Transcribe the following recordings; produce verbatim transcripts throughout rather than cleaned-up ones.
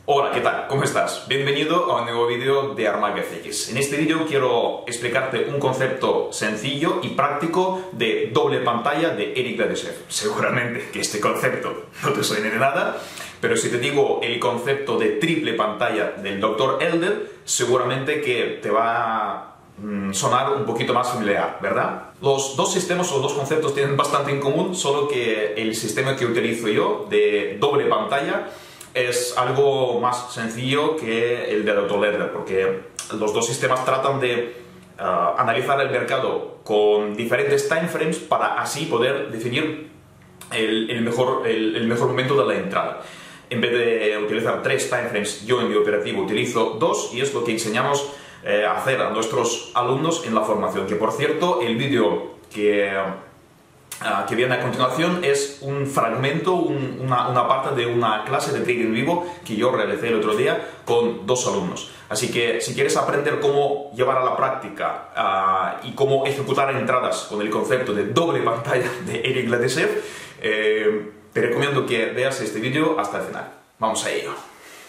Hola, ¿qué tal? ¿Cómo estás? Bienvenido a un nuevo vídeo de ArmagFX. En este vídeo quiero explicarte un concepto sencillo y práctico de doble pantalla de Eric Ladyshev. Seguramente que este concepto no te suene de nada, pero si te digo el concepto de triple pantalla del doctor Elder, seguramente que te va a sonar un poquito más familiar, ¿verdad? Los dos sistemas o los dos conceptos tienen bastante en común, solo que el sistema que utilizo yo de doble pantalla es algo más sencillo que el de doctor Elder, porque los dos sistemas tratan de uh, analizar el mercado con diferentes timeframes para así poder definir el, el, mejor, el, el mejor momento de la entrada. En vez de utilizar tres timeframes, yo en mi operativo utilizo dos y es lo que enseñamos eh, a hacer a nuestros alumnos en la formación. Que por cierto, el vídeo que... Uh, que viene a continuación es un fragmento, un, una, una parte de una clase de trading vivo que yo realicé el otro día con dos alumnos. Así que si quieres aprender cómo llevar a la práctica uh, y cómo ejecutar entradas con el concepto de doble pantalla de Eric Ladyshev, eh, te recomiendo que veas este vídeo hasta el final. Vamos a ello.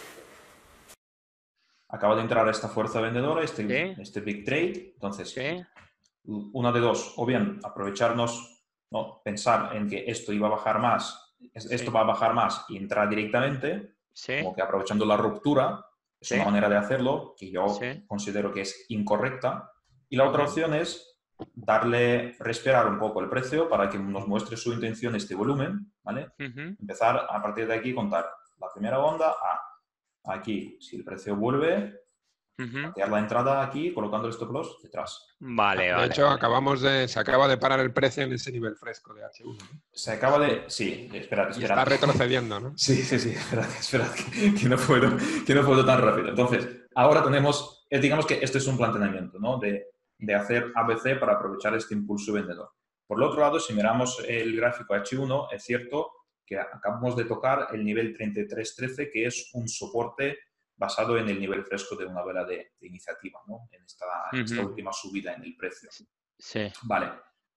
Acaba de entrar esta fuerza vendedora, este, ¿Sí? este big trade. Entonces, ¿Sí? una de dos, o bien aprovecharnos, no, pensar en que esto iba a bajar más, esto Sí. va a bajar más y entrar directamente, Sí. como que aprovechando la ruptura, es Sí. una manera de hacerlo que yo Sí. considero que es incorrecta. Y la otra Ujú. opción es darle, respirar un poco el precio para que nos muestre su intención este volumen, ¿vale? Ujú. Empezar a partir de aquí contar la primera onda a aquí, si el precio vuelve, Ujú. patear la entrada aquí colocando el stop loss detrás. Vale, De vale, hecho, vale. acabamos de, se acaba de parar el precio en ese nivel fresco de hache uno, ¿no? Se acaba de... Sí, espera, Y espera. está retrocediendo, ¿no? Sí, sí, sí, espera, espera, que, que, no puedo, que no puedo tan rápido. Entonces, ahora tenemos, eh, digamos que este es un planteamiento, ¿no? De, de hacer A B C para aprovechar este impulso vendedor. Por el otro lado, si miramos el gráfico hache uno, es cierto que acabamos de tocar el nivel treinta y tres trece, que es un soporte basado en el nivel fresco de una vela de, de iniciativa, ¿no? En esta, en esta Ujú. última subida en el precio. Sí. Vale.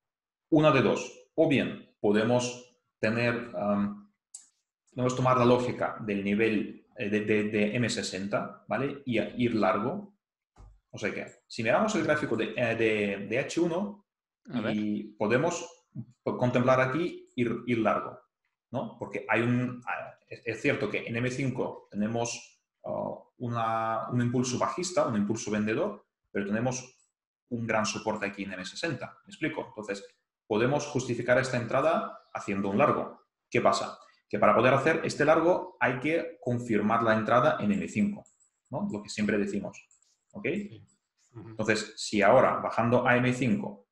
Una de dos. O bien podemos tener, um, podemos tomar la lógica del nivel eh, de, de, de eme sesenta, ¿vale? Y ir largo. O sea que, si miramos el gráfico de, de, de hache uno, A ver. y podemos contemplar aquí ir, ir largo, ¿no? Porque hay un, es cierto que en eme cinco tenemos uh, una, un impulso bajista, un impulso vendedor, pero tenemos un gran soporte aquí en eme sesenta. ¿Me explico? Entonces, podemos justificar esta entrada haciendo un largo. ¿Qué pasa? Que para poder hacer este largo hay que confirmar la entrada en eme cinco, ¿no? Lo que siempre decimos. ¿Ok? Entonces, si ahora, bajando a eme cinco,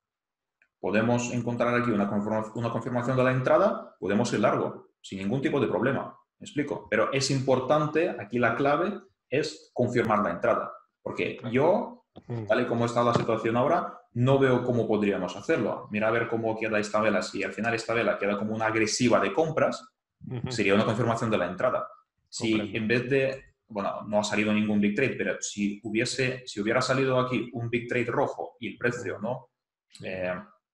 podemos encontrar aquí una, confirma, una confirmación de la entrada, podemos ir largo, sin ningún tipo de problema. ¿Me explico? Pero es importante, aquí la clave es confirmar la entrada. Porque yo, tal y como está la situación ahora, no veo cómo podríamos hacerlo. Mira a ver cómo queda esta vela. Si al final esta vela queda como una agresiva de compras, sería una confirmación de la entrada. Si Comprendo. en vez de, bueno, no ha salido ningún big trade, pero si hubiese, si hubiera salido aquí un big trade rojo y el precio, ¿no? Eh,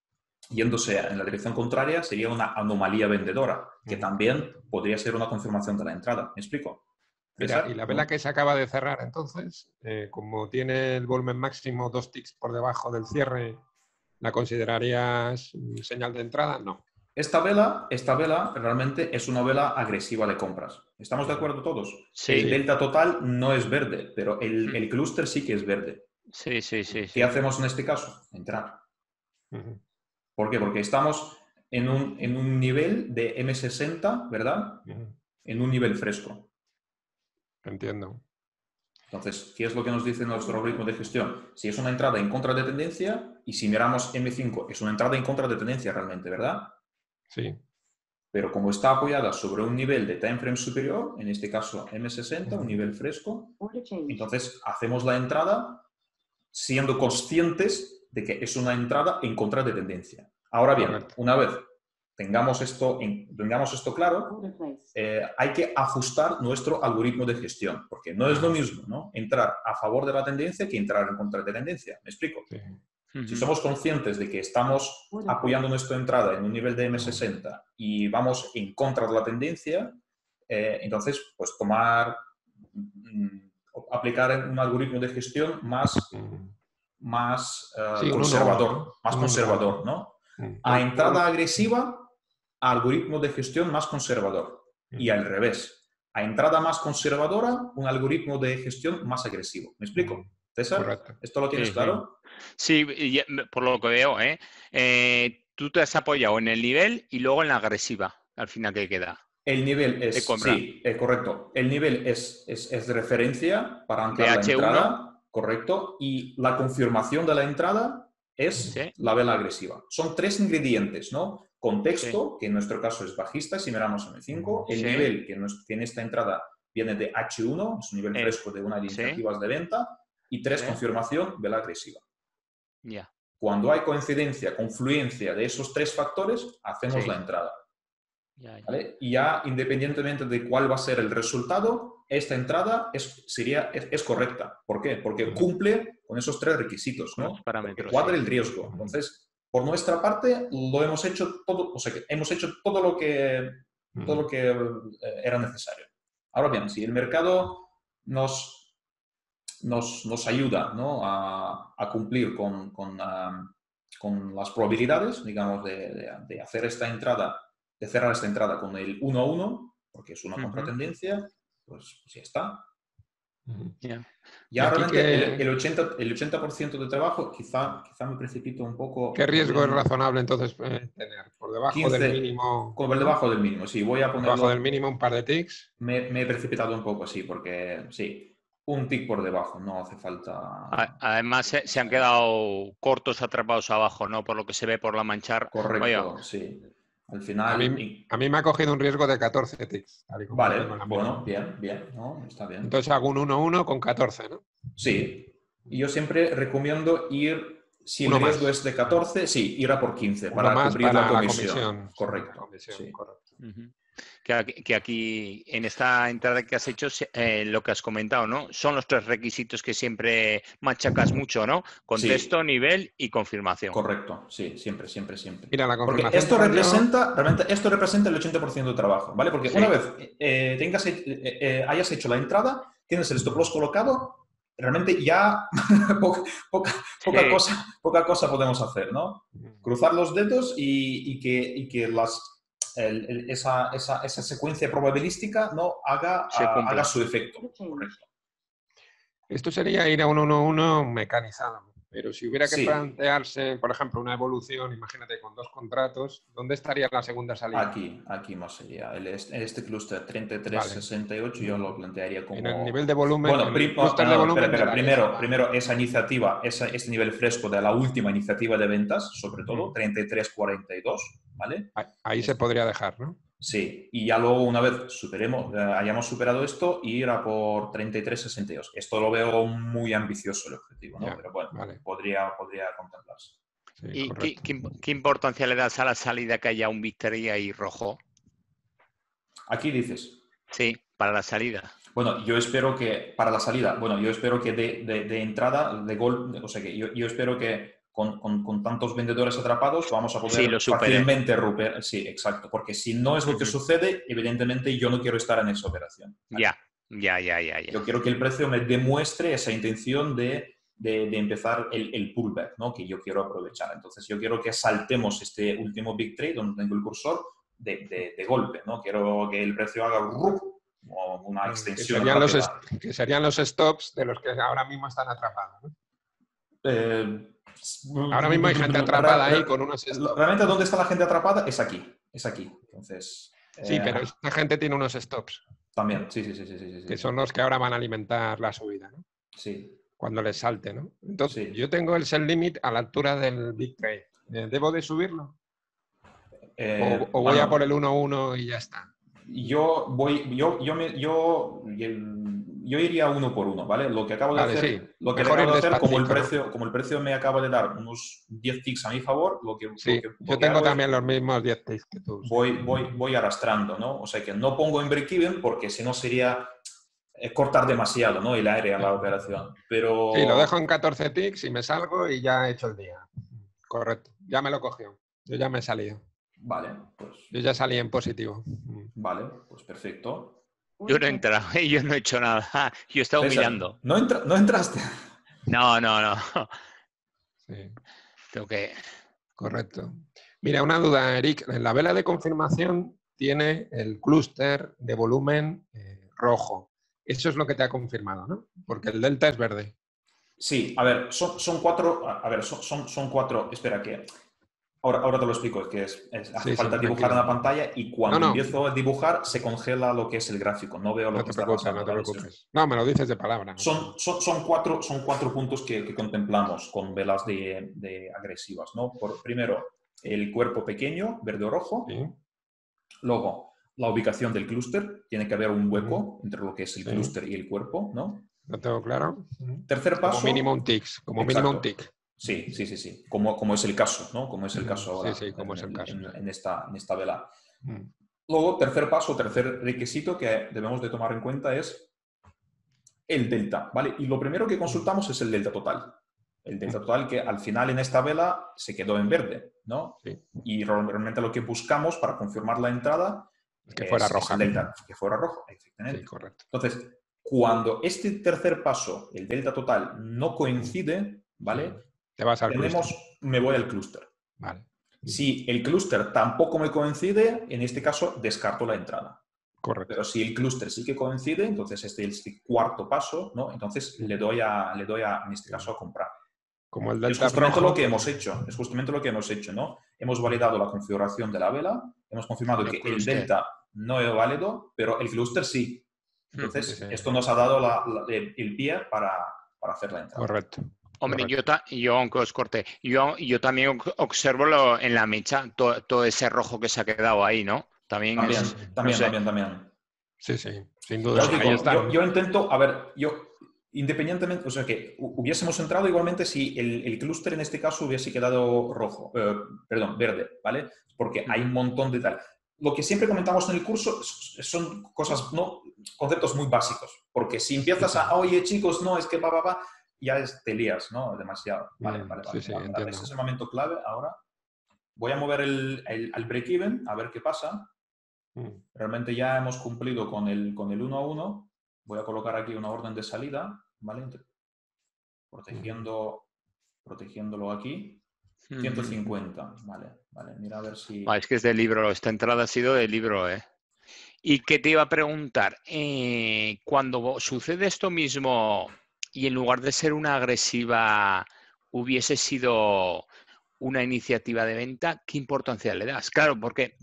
yéndose en la dirección contraria, sería una anomalía vendedora, que también podría ser una confirmación de la entrada. ¿Me explico? Mira, y la vela que se acaba de cerrar, entonces, eh, como tiene el volumen máximo dos ticks por debajo del cierre, ¿la considerarías señal de entrada? No. Esta vela, esta vela realmente es una vela agresiva de compras. ¿Estamos de acuerdo todos? Sí. El delta total no es verde, pero el, el clúster sí que es verde. Sí, sí, sí. ¿Qué sí. hacemos en este caso? Entrar. Uh-huh. ¿Por qué? Porque estamos en un, en un nivel de eme sesenta, ¿verdad? Uh-huh. En un nivel fresco. Entiendo. Entonces, ¿qué es lo que nos dice nuestro algoritmo de gestión? Si es una entrada en contra de tendencia, y si miramos eme cinco, es una entrada en contra de tendencia realmente, ¿verdad? Sí. Pero como está apoyada sobre un nivel de time frame superior, en este caso eme sesenta, un nivel fresco, entonces hacemos la entrada siendo conscientes de que es una entrada en contra de tendencia. Ahora bien, Correcto. una vez tengamos esto, tengamos esto claro, eh, hay que ajustar nuestro algoritmo de gestión, porque no es lo mismo, ¿no? Entrar a favor de la tendencia que entrar en contra de tendencia. ¿Me explico? Sí. Ujú. Si somos conscientes de que estamos apoyando nuestra entrada en un nivel de eme sesenta y vamos en contra de la tendencia, eh, entonces, pues tomar mm, aplicar un algoritmo de gestión más, más uh, sí, conservador, uno, ¿no? más Un conservador, uno, ¿no? ¿no? A Un, entrada un, agresiva, a algoritmo de gestión más conservador. Y al revés. A entrada más conservadora, un algoritmo de gestión más agresivo. ¿Me explico? César, correcto. ¿esto lo tienes Sí, sí. claro? Sí, y, por lo que veo, ¿eh? Eh, tú te has apoyado en el nivel y luego en la agresiva, al final que queda. El nivel De es, compra. sí, es correcto. El nivel es, es, es de referencia para anclar De la H uno. entrada, correcto. Y la confirmación de la entrada es Sí, la vela agresiva. Son tres ingredientes, ¿no? sí, Contexto, que en nuestro caso es bajista, si miramos M cinco. El sí, nivel, que, nos- que en esta entrada viene de H uno, es un nivel eh, fresco de una de sí, iniciativas de venta. Y tres, sí, confirmación, vela agresiva. ya, Cuando hay coincidencia, confluencia de esos tres factores, hacemos sí, la entrada. ya, ya. ¿Vale? Y ya, independientemente de cuál va a ser el resultado, esta entrada es, sería, es, es correcta. ¿Por qué? Porque cumple con esos tres requisitos, Con ¿no? los Porque parámetros, cuadra sí. el riesgo. Entonces, por nuestra parte, lo hemos hecho todo, o sea, que hemos hecho todo lo que, todo lo que eh, era necesario. Ahora bien, si el mercado nos, nos, nos ayuda, ¿no? a, a cumplir con, con, um, con las probabilidades, digamos, de, de, de hacer esta entrada, de cerrar esta entrada con el uno a uno, porque es una Ujú. contratendencia, pues, pues ya está. Ya. ¿Y Ya aquí realmente el, qué, el, ochenta, el ochenta por ciento de trabajo, quizá, quizá me precipito un poco. qué riesgo es Podrían razonable entonces eh, tener? ¿Por debajo del quince, mínimo? con el ¿No? debajo del mínimo, sí, voy a Por debajo del ponerlo. mínimo un par de ticks. Me, me he precipitado un poco, sí, porque sí, un tick por debajo, no hace A- falta. Además, se, se han quedado cortos atrapados abajo, ¿no? Por lo que se ve por la manchar. Vaya, Correcto, sí. Al A mí, final, y- a mí me ha cogido un riesgo de catorce ticks, tal y como lo tengo en vale, la bueno, mano. bien, bien, ¿no? Está bien. Entonces hago un uno uno con catorce, ¿no? Sí, y yo siempre recomiendo ir, si el Uno riesgo más. es de catorce, sí, ir a por quince Uno para más cubrir la para la comisión. comisión. Sí, la Correcto, comisión, sí. correcto. ujú. Que aquí, que aquí, en esta entrada que has hecho, se- eh, lo que has comentado, ¿no? Son los tres requisitos que siempre machacas mucho, ¿no? Contexto, Sí, nivel y confirmación. correcto, sí, siempre, siempre, siempre. Mira, la Porque confirmación esto para yo. representa, realmente, esto representa el ochenta por ciento de trabajo, ¿vale? Porque una Sí, vez eh, tengas, eh, eh, hayas hecho la entrada, tienes el stop loss colocado, realmente ya poca, poca, poca, sí, cosa, poca cosa podemos hacer, ¿no? Cruzar los dedos y, y que, y que las, el, el, esa, esa, esa, secuencia probabilística no haga, se uh, haga cumpla. su efecto. Correcto. Esto sería ir a un uno uno mecanizado. Pero si hubiera que Sí, plantearse, por ejemplo, una evolución, imagínate con dos contratos, ¿dónde estaría la segunda salida? aquí, aquí más sería. El, este clúster treinta y tres Vale. sesenta y ocho yo lo plantearía En el como. nivel de volumen, Bueno, en el prim- oh, clúster de no, espera, volumen me espera. daría Primero, la... primero esa iniciativa, esa, este nivel fresco de la última iniciativa de ventas, sobre todo, Mm. treinta y tres cuarenta y dos, ¿vale? Ahí ahí se Es- podría dejar, ¿no? sí, y ya luego una vez superemos, eh, hayamos superado esto, ir a por treinta y tres sesenta y dos. Esto lo veo muy ambicioso el objetivo, ¿no? Ya, Pero bueno, vale. podría, podría contemplarse. Sí, ¿Y qué, correcto. qué imp- qué importancia le das a la salida que haya un victoria y rojo? Aquí dices, Sí, para la salida. bueno, yo espero que para la salida, bueno, yo espero que de, de, de entrada, de gol, o sea que yo, yo espero que con, con, con, tantos vendedores atrapados vamos a Sí, lo poder supere. fácilmente romper, sí, exacto, porque si no es lo que Ujú. sucede, evidentemente yo no quiero estar en esa operación. ¿Vale? Ya, ya, ya, ya, ya. Yo quiero que el precio me demuestre esa intención de, de, de empezar el, el pullback, ¿no? Que yo quiero aprovechar. Entonces yo quiero que saltemos este último big trade donde tengo el cursor de, de, de golpe, ¿no? Quiero que el precio haga ¡rup! O una Que extensión serían, los rápida. que serían los stops de los que ahora mismo están atrapados, ¿no? Eh, Ahora mismo hay gente atrapada ahí con unos stops. Realmente, ¿dónde está la gente atrapada? Es aquí, es aquí. Entonces, Sí, eh, pero esta gente tiene unos stops, también, sí, sí, sí, sí, sí, que sí, son los que ahora van a alimentar la subida, ¿no? sí, Cuando les salte, ¿no? Entonces, sí. yo tengo el sell limit a la altura del big trade. ¿Debo de subirlo? Eh, ¿O, o voy a por bueno, el uno uno y ya está? yo voy, yo, yo, me, yo, yo iría uno por uno, ¿vale? Lo que acabo de Vale, sí. hacer, lo que Mejor acabo ir de hacer, como el despacito, ¿no? precio, como el precio me acaba de dar unos diez ticks a mi favor, lo que, lo Sí, que, lo yo que tengo hago es también los mismos diez ticks que tú. Sí. voy, voy, voy arrastrando, ¿no? O sea que no pongo en break-even porque si no sería eh, cortar demasiado, ¿no? El aire a la operación. Sí, lo dejo Pero, en catorce ticks y me salgo y ya he hecho el día. Correcto. Ya me lo cogió. Yo ya me he salido. vale, pues, Yo ya salí en positivo. vale, pues perfecto. Yo no he entrado, yo no he hecho nada. Yo he estado César, mirando. ¿No, entra- ¿No entraste? No, no, no. Sí, Tengo que... correcto. Mira, una duda, Eric. En la vela de confirmación tiene el clúster de volumen eh, rojo. Eso es lo que te ha confirmado, ¿no? Porque el delta es verde. Sí, a ver, son, son cuatro. A ver, son, son, son cuatro. Espera, que. Ahora, ahora te lo explico, es que es, es- hace Sí, sí, falta dibujar tranquilo. en la pantalla y cuando No, no. empiezo a dibujar se congela lo que es el gráfico. No veo lo No que te está preocupes, pasando. no te ¿vale? preocupes. No, me lo dices de palabra. No te Son, preocupes. son, son, cuatro, son cuatro puntos que, que contemplamos con velas de, de agresivas, ¿no? Por, primero, el cuerpo pequeño, verde o rojo. Sí, Luego, la ubicación del clúster. Tiene que haber un hueco Ujú. entre lo que es el Sí. clúster y el cuerpo, ¿no? ¿lo tengo claro? Ujú. Tercer paso. Como mínimo un tic. Como mínimo un tic. Sí, sí, sí, sí. Como, como es el caso, ¿no? Como es el Mm, caso ahora sí, sí, como en, es el caso, en- sí. en esta, en esta vela. Mm. Luego, tercer paso, tercer requisito que debemos de tomar en cuenta es el delta, ¿vale? Y lo primero que consultamos es el delta total. El delta total que al final en esta vela se quedó en verde, ¿no? Sí. Y realmente lo que buscamos para confirmar la entrada Es que fuera es, roja. es el delta, que fuera rojo, efectivamente. Sí, correcto. Entonces, cuando este tercer paso, el delta total, no coincide, ¿vale? Sí. Te vas al Tenemos, clúster. me voy al clúster. Vale. Si el clúster tampoco me coincide, en este caso descarto la entrada. Correcto. Pero si el clúster sí que coincide, entonces este es el cuarto paso, ¿no? Entonces le doy a, le doy a, en este caso, a comprar. Como el Es delta justamente rojo, lo que hemos hecho, es justamente lo que hemos hecho, ¿no? Hemos validado la configuración de la vela, hemos confirmado El que el clúster. delta no es válido, pero el clúster sí. Entonces, Sí, sí. esto nos ha dado la- la- el el pie para, para hacer la entrada. Correcto. Hombre, Correcto. yo, ta- yo, aunque os corté, yo, yo también ob- observo lo- en la mecha to- todo ese rojo que se ha quedado ahí, ¿no? También, También, es- Sí. también, no sé. también, también. Sí, sí, sin Ya duda. os digo, Ahí están. yo, yo intento, a ver, yo independientemente, o sea que hu- hubiésemos entrado igualmente si el, el clúster en este caso hubiese quedado rojo, eh, perdón, verde, ¿vale? Porque hay un montón de tal. Lo que siempre comentamos en el curso s- son cosas, ¿no? Conceptos muy básicos, porque si empiezas Sí, sí. a, oye chicos, no, es que va, va, va, ya es, te lías, ¿no? Demasiado. Vale, Mm, vale, sí, vale. sí, Vale, entiendo. ese es el momento clave ahora. Voy a mover el, el, al break-even, a ver qué pasa. Mm. Realmente ya hemos cumplido con el, con el uno a uno. Voy a colocar aquí una orden de salida, ¿vale? Protegiendo, protegiéndolo aquí. ciento cincuenta, vale, vale. Mira a ver si... Ah, es que es del libro, esta entrada ha sido del libro, ¿eh? Y que te iba a preguntar, eh, cuando sucede esto mismo y en lugar de ser una agresiva hubiese sido una iniciativa de venta, ¿qué importancia le das? Claro, porque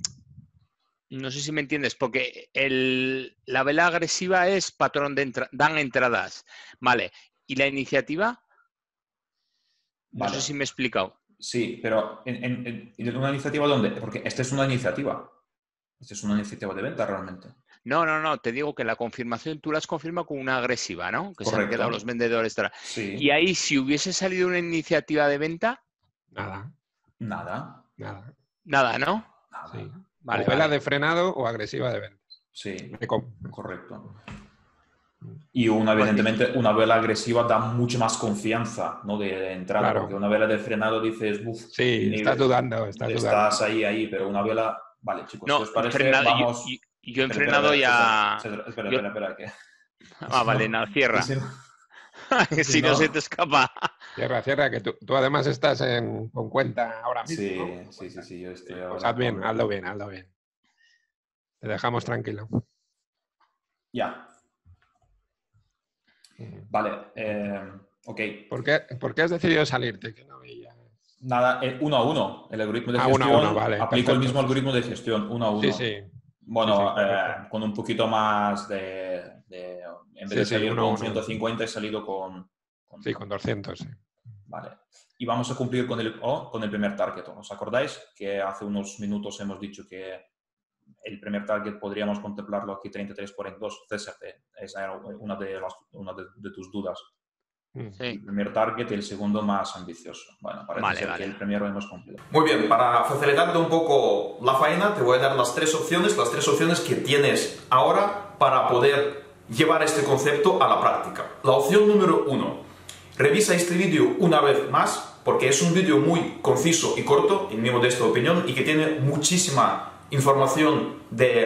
no sé si me entiendes, porque el, la vela agresiva es patrón de entra dan entradas, ¿vale? ¿Y la iniciativa? No Vale. sé si me he explicado. Sí, pero ¿en, en, en una iniciativa dónde? Porque esta es una iniciativa. Esta es una iniciativa de venta realmente. No, no, no, te digo que la confirmación tú la has confirmado con una agresiva, ¿no? Que se han Correcto. quedado los vendedores. Sí. Y ahí, si hubiese salido una iniciativa de venta, Nada, Nada. nada. nada, ¿no? Nada. Sí. Vale, o vela vale. de frenado o agresiva de venta. Sí, Me com- correcto. Y una, evidentemente, una vela agresiva da mucha más confianza, ¿no? de, de entrada, Claro. porque una vela de frenado dices, uff, Sí, estás dudando, estás estás dudando. ahí, ahí, pero una vela, vale, chicos, No, si os parece, frenado, yo- vamos... yo, yo, he Espera, frenado espera, ya. espera, espera, yo- espera, espera, que... Ah, vale, no, cierra. Y si no- Que si no no. se te escapa. Cierra, cierra, que tú, tú además estás en, con cuenta ahora mismo. Sí, ¿no? sí, sí, sí, yo estoy Pues ahora haz bien, con- hazlo bien, hazlo bien. Te dejamos tranquilo. Ya, vale, eh, ok. ¿Por qué, por qué has decidido salirte? Que no veía. Nada, eh, uno a uno, el algoritmo de Ah, uno a gestión, uno, vale, aplico el perfecto, mismo sí, algoritmo de gestión, uno a uno. Sí, sí. Bueno, Sí, sí, eh, correcto. con un poquito más de... de- en vez Sí, de sí, salir uno a con uno. ciento cincuenta he salido con... con- Sí, con doscientos. Sí. Vale. Y vamos a cumplir con el, oh, con el primer target. ¿Os acordáis que hace unos minutos hemos dicho que el primer target podríamos contemplarlo aquí treinta y tres cuarenta y dos? César, eh, esa era una de, las, una de, de tus dudas. Mm. Sí. El primer target y el segundo más ambicioso. Bueno, parece Vale, ser vale. que el primero hemos cumplido. Muy bien, para facilitarte un poco la faena, te voy a dar las tres opciones, las tres opciones que tienes ahora para poder llevar este concepto a la práctica. La opción número uno, revisa este vídeo una vez más, porque es un vídeo muy conciso y corto, en mi modesta opinión, y que tiene muchísima información de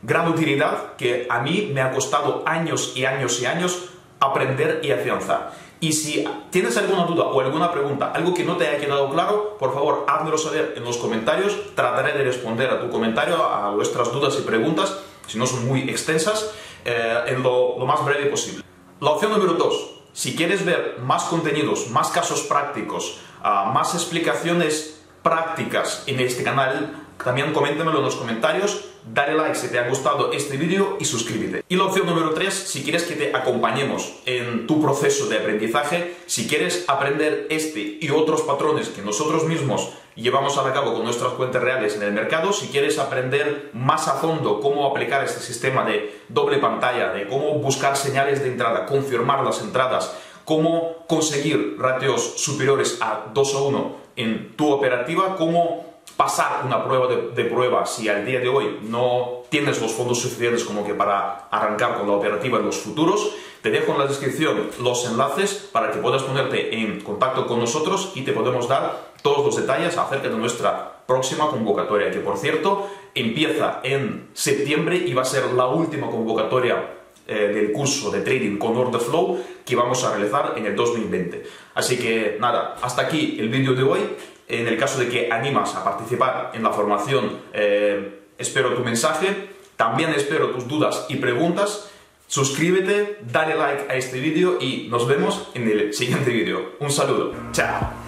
gran utilidad que a mí me ha costado años y años y años aprender y afianzar. Y si tienes alguna duda o alguna pregunta, algo que no te haya quedado claro, por favor, házmelo saber en los comentarios. Trataré de responder a tu comentario, a vuestras dudas y preguntas, si no son muy extensas, eh, en lo, lo más breve posible. La opción número dos. Si quieres ver más contenidos, más casos prácticos, uh, más explicaciones prácticas en este canal, también coméntamelo en los comentarios, dale like si te ha gustado este vídeo y suscríbete. Y la opción número tres, si quieres que te acompañemos en tu proceso de aprendizaje, si quieres aprender este y otros patrones que nosotros mismos llevamos a cabo con nuestras cuentas reales en el mercado, si quieres aprender más a fondo cómo aplicar este sistema de doble pantalla, de cómo buscar señales de entrada, confirmar las entradas, cómo conseguir ratios superiores a dos a uno en tu operativa, cómo pasar una prueba de, de prueba si al día de hoy no tienes los fondos suficientes como que para arrancar con la operativa en los futuros, te dejo en la descripción los enlaces para que puedas ponerte en contacto con nosotros y te podemos dar todos los detalles acerca de nuestra próxima convocatoria, que por cierto empieza en septiembre y va a ser la última convocatoria eh, del curso de trading con Order Flow que vamos a realizar en el dos mil veinte. Así que nada, hasta aquí el vídeo de hoy. En el caso de que animas a participar en la formación, eh, espero tu mensaje, también espero tus dudas y preguntas. Suscríbete, dale like a este vídeo y nos vemos en el siguiente vídeo. Un saludo, chao.